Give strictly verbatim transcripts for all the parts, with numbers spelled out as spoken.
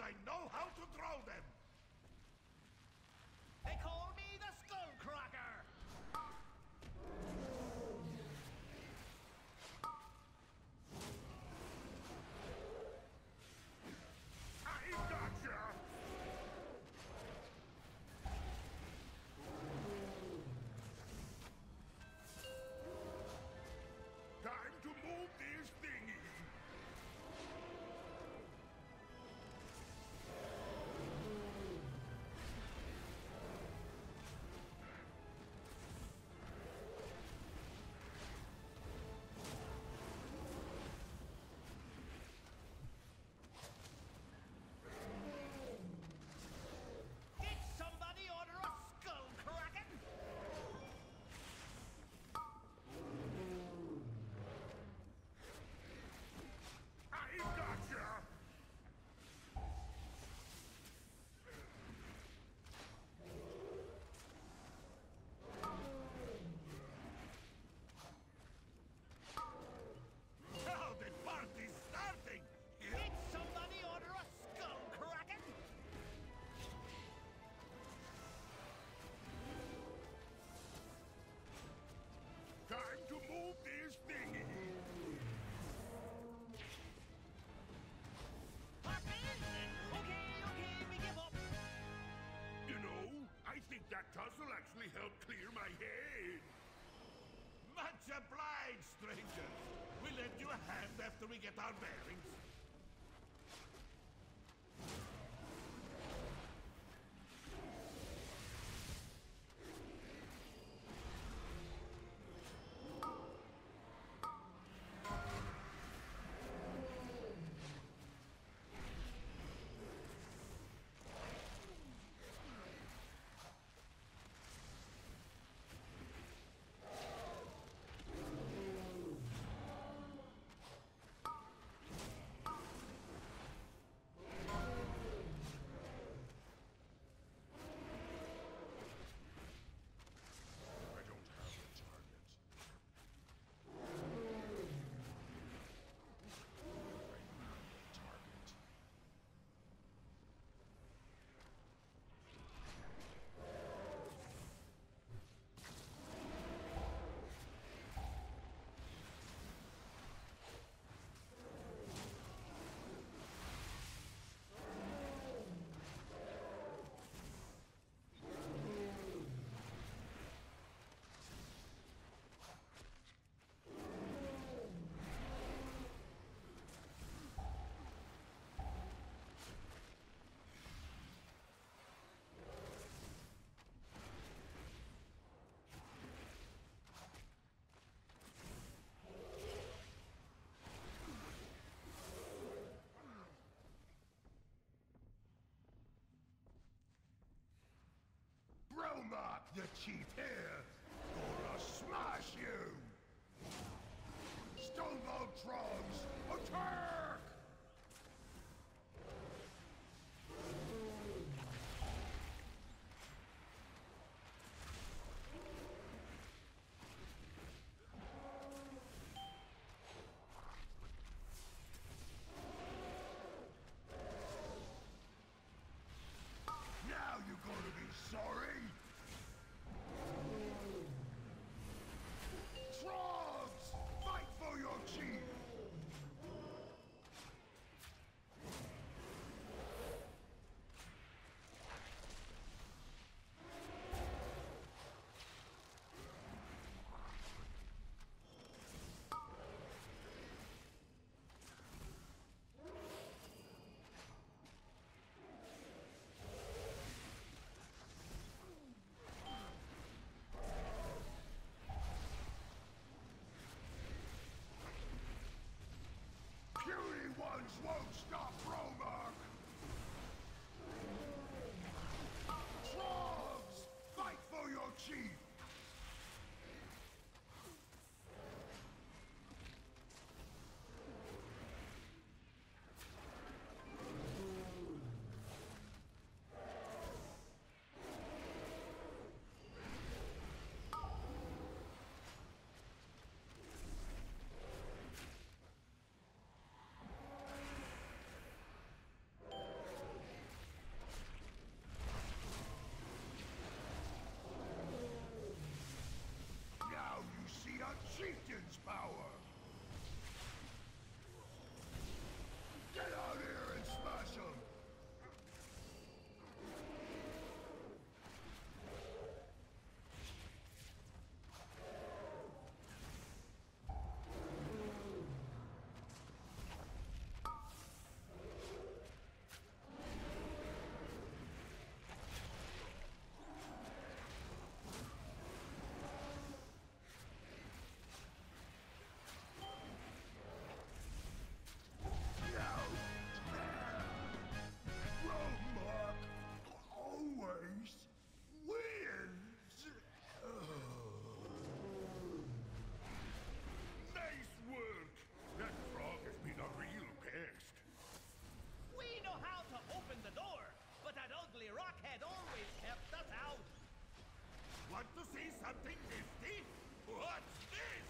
I know how to throw them! They call me the Skullcracker! I gotcha! Time to move this thingy! Did somebody order a Skullcracker? I gotcha! Now the party's starting! Did somebody order a Skullcracker? Time to move this thingy! Okay, okay, we give up. You know, I think that tussle actually helped clear my head. Much obliged, strangers. We'll lend you a hand after we get our bearings. I don't have a target. I have a target. Bromark, the chief here, or I'll smash you! Stonebolt Trogs, attack! Now you're gonna be sorry! Trogs! Fight for your chief! something nifty? What's this?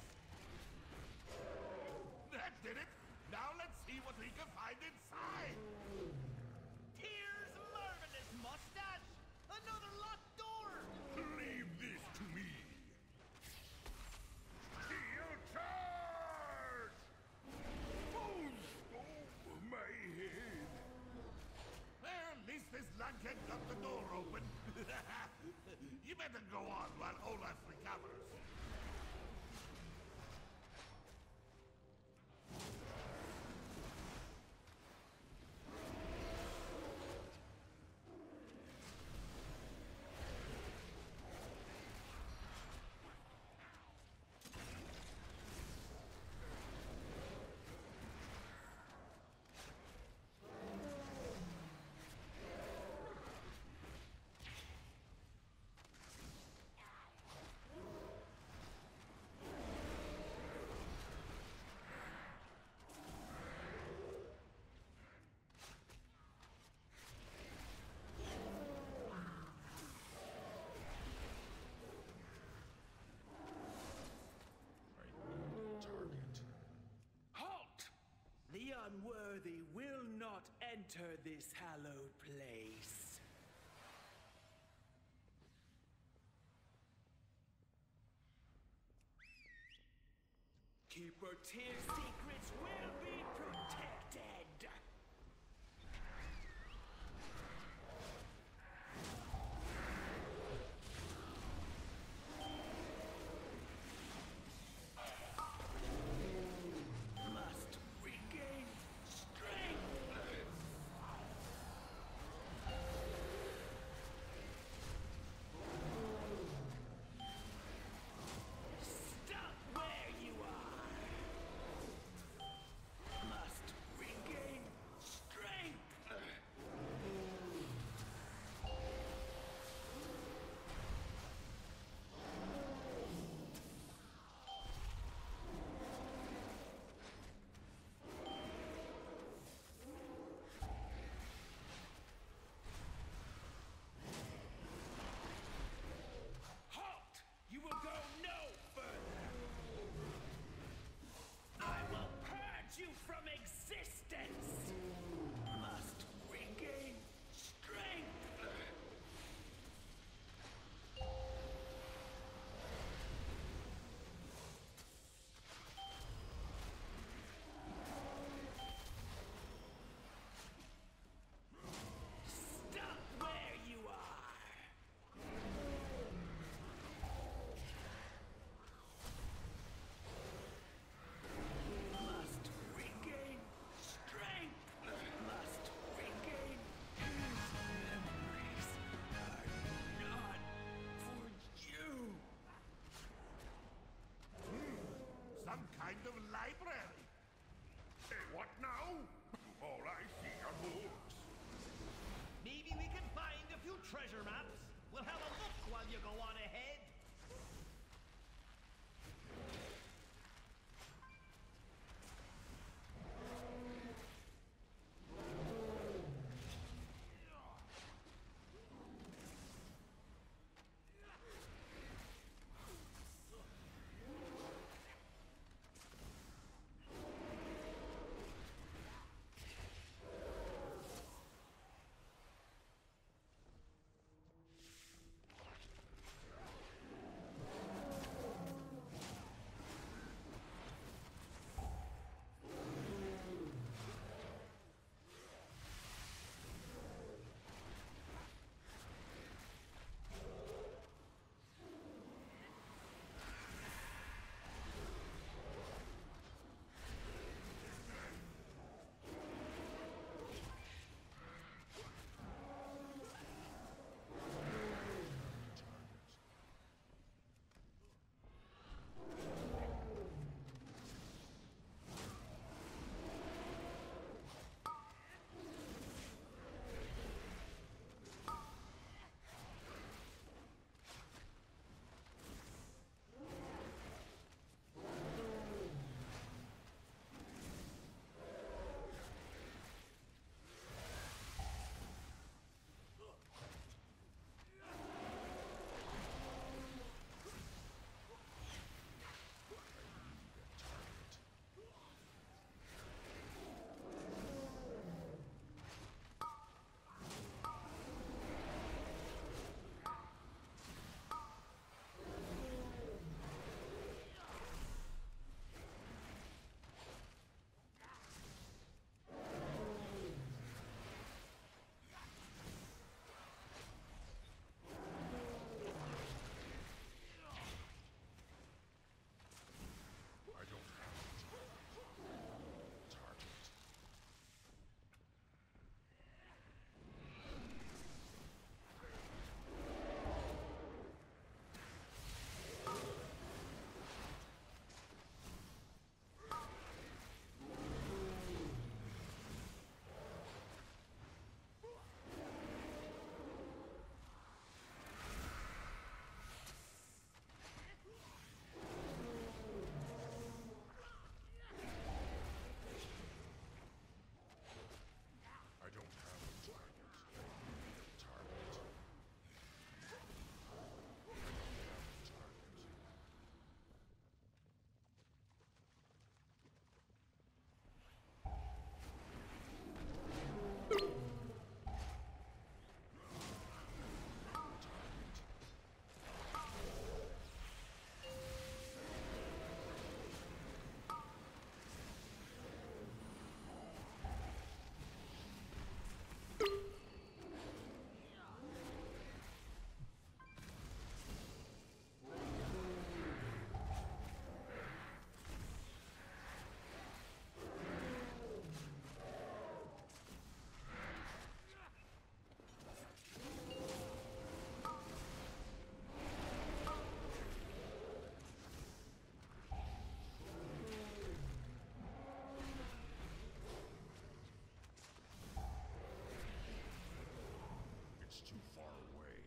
That did it! Now let's see what we can find inside! Here's marvelous mustache! Another locked door! Leave this to me! Steel charge! Boom! Over my head! Well, at least this lunkhead got the door open. You better go on while Olaf recovers. The unworthy will not enter this hallowed place. Keeper Tyr's secrets will be protected. Must regain strength. Stop where you are. Must regain strength. Halt! You will go no further. I will purge you from existence. Must regain strength. Stop where you are. Must regain strength. Must regain. His memories are not for you. Some kind of library. Hey, what now? All I see are books. Maybe we can find a few treasure maps. We'll have a look while you go on ahead. It's too far away.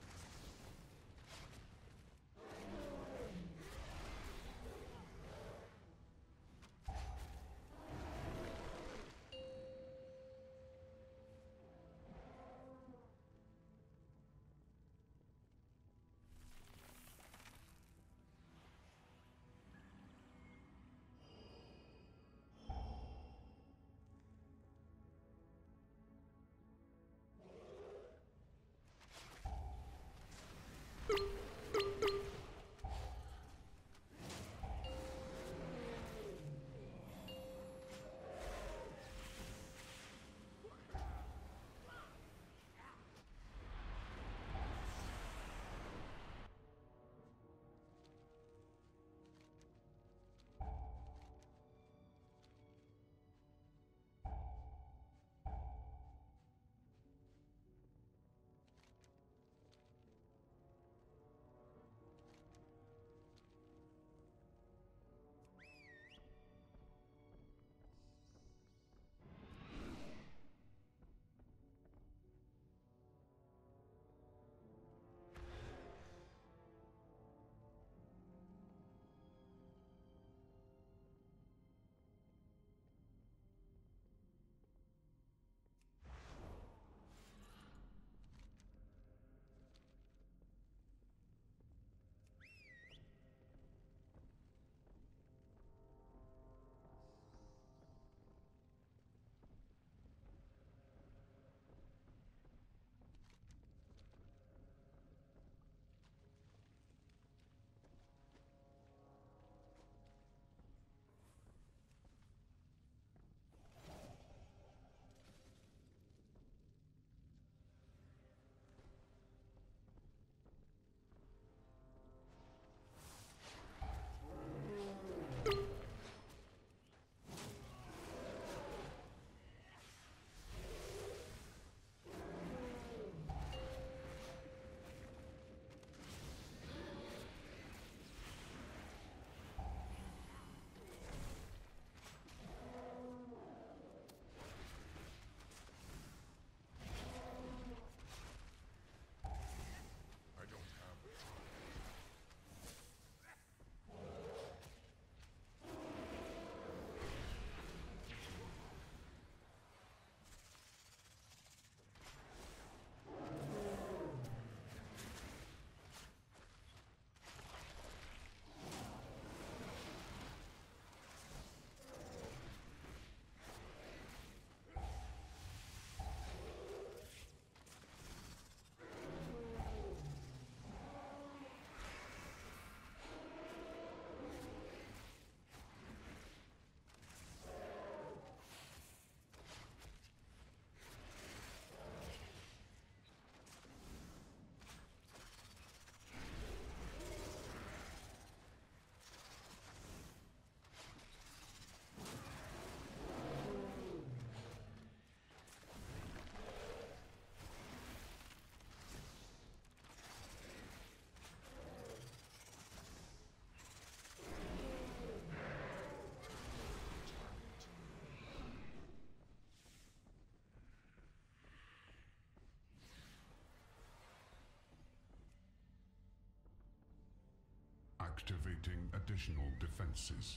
Activating additional defenses.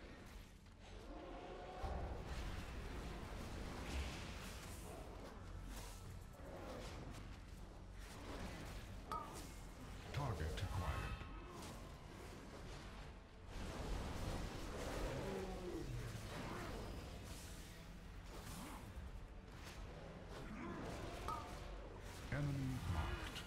Target acquired. Enemy marked.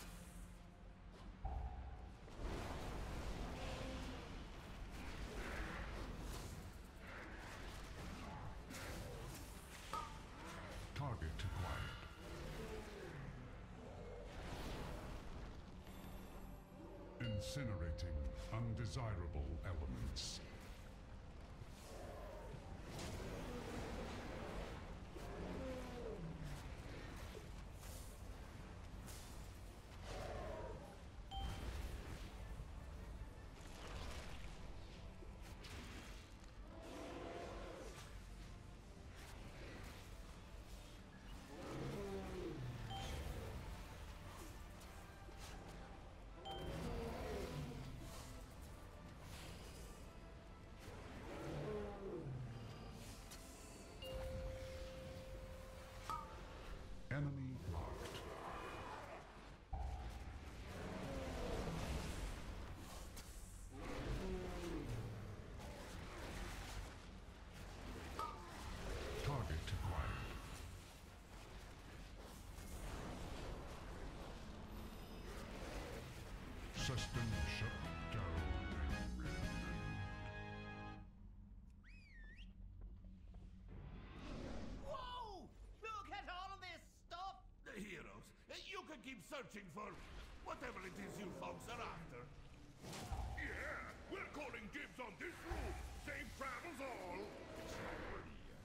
Target acquired. Incinerating undesirable elements. System shut down. Whoa! Look at all of this stuff! The heroes. Uh, You can keep searching for whatever it is you folks are after. Yeah, we're calling dibs on this room. Safe travels all. It's not ready yet.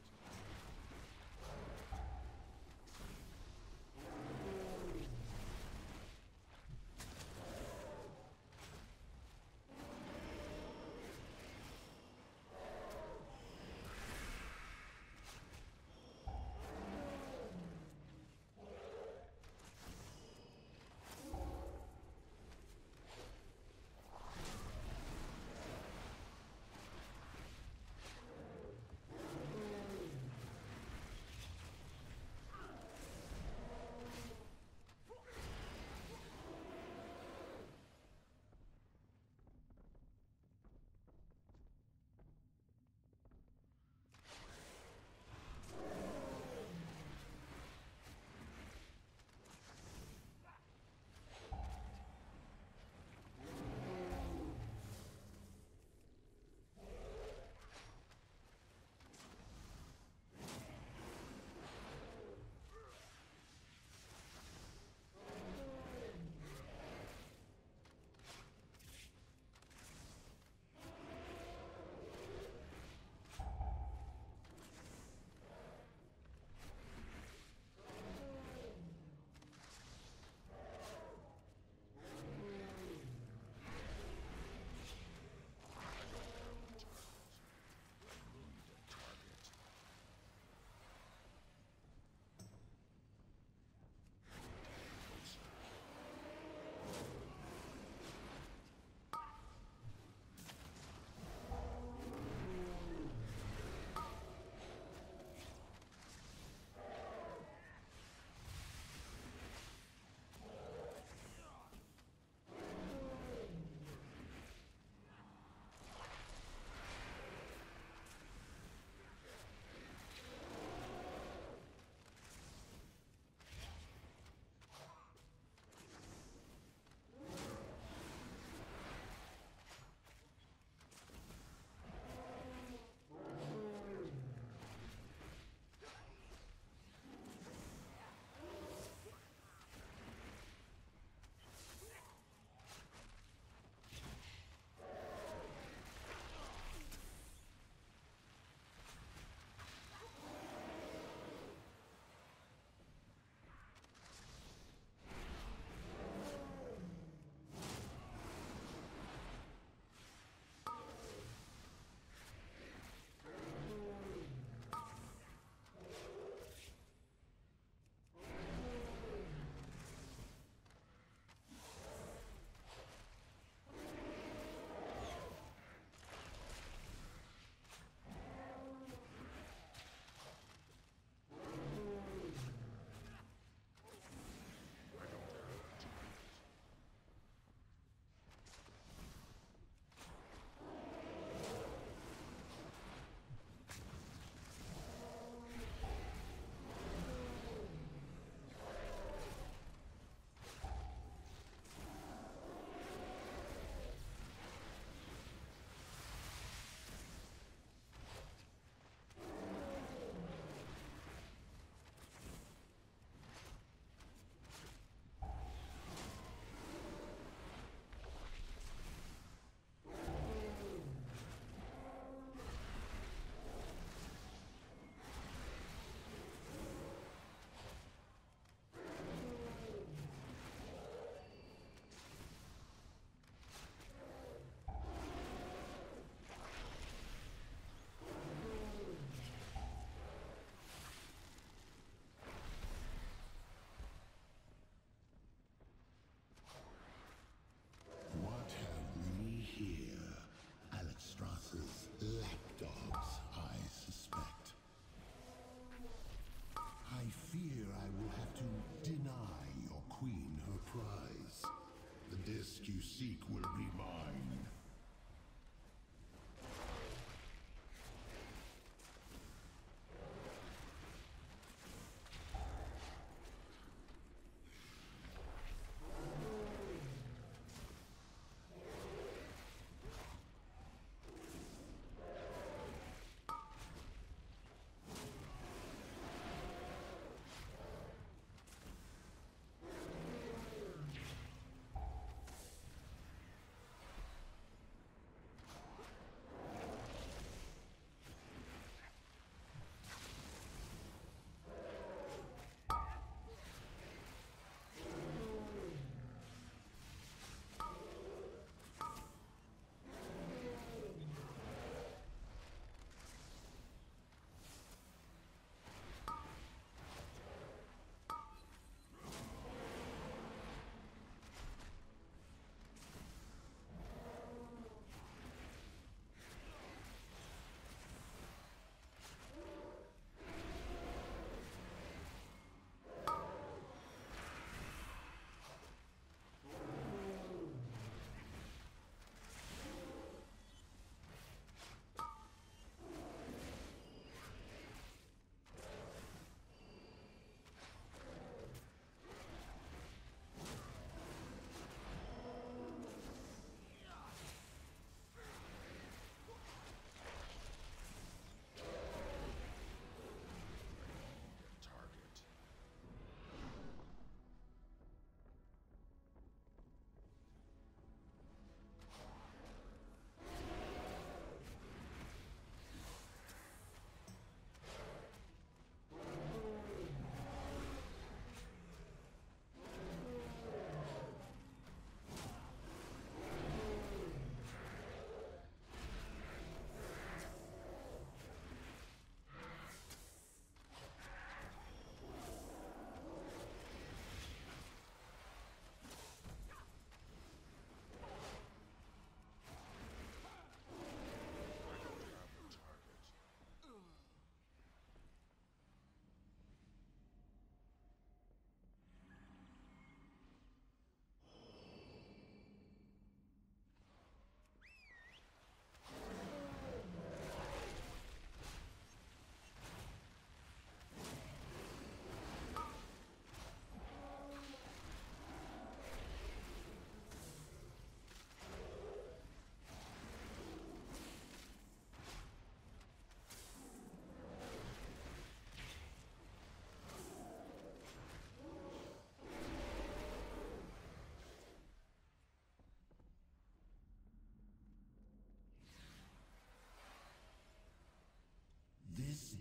you seek will be mine.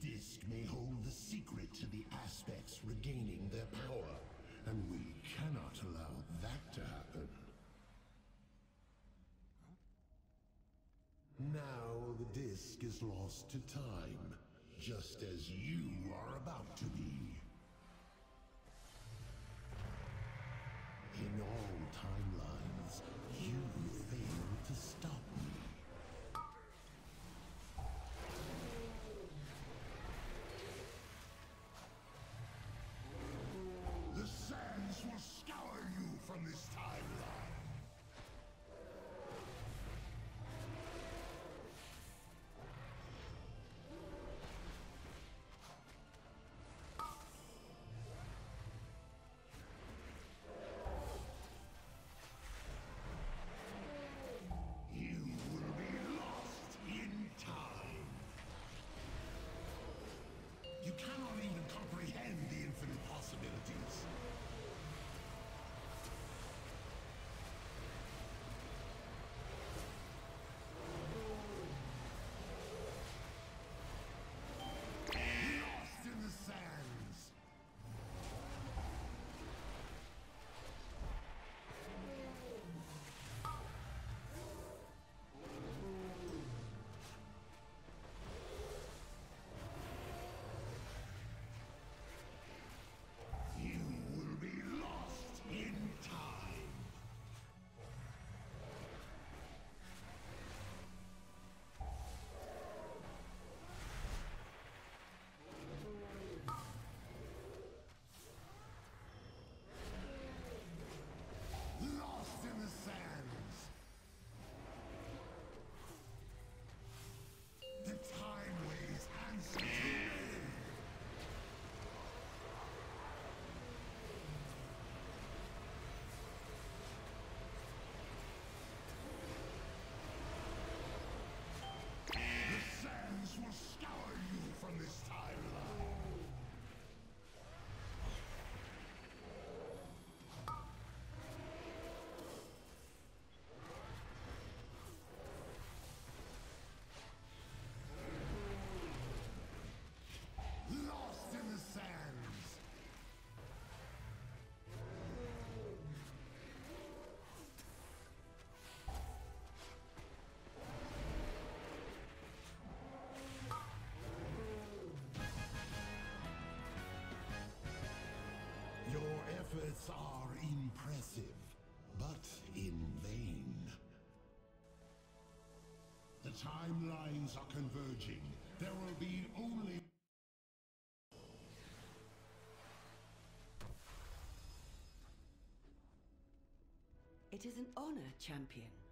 disc may hold the secret to the aspects regaining their power, and we cannot allow that to happen. Now the disc is lost to time, just as you are about to be. In all timelines, you failed to stop me. The sands will scour you from this timeline. You will be lost in time. You cannot even comprehend the infinite possibilities. Lost in the sands. You will be lost in time. Lost in the sands. The time waves answer to me. The sands will scour you from this timeline. Lost in the sands. Your efforts are impressive, but in vain. The timelines are converging. There will be only... It is an honor, champion.